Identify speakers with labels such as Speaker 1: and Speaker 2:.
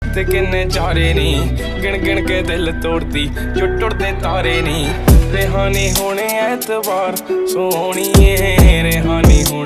Speaker 1: ते किन्ने चारे नी गिन गिन के दिल तोड़ती जो टुटदे तारे नी। रेहानी होने ऐतबार सोहणिए रेहानी होने